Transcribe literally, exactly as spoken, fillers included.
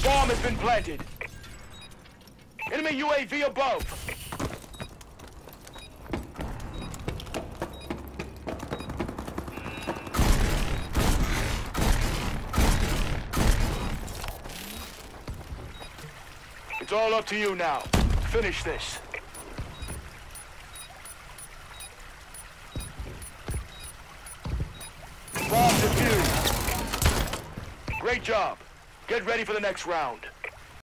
Bomb has been planted. Enemy U A V above. It's all up to you now. Finish this. Bomb defused. Great job. Get ready for the next round.